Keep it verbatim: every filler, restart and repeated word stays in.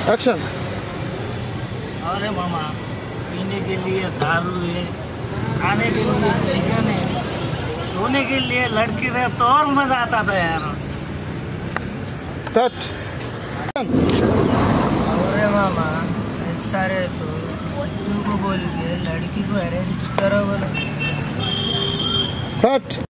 Action. अरे मामा, पीने के लिए दारू है, खाने के लिए चिकन है, सोने के लिए लड़की रहे तो और मजा आता था यार। कट। अरे मामा, ऐसा रहे तो सिद्धू को बोल के लड़की को अरेंज करो बोलो। कट।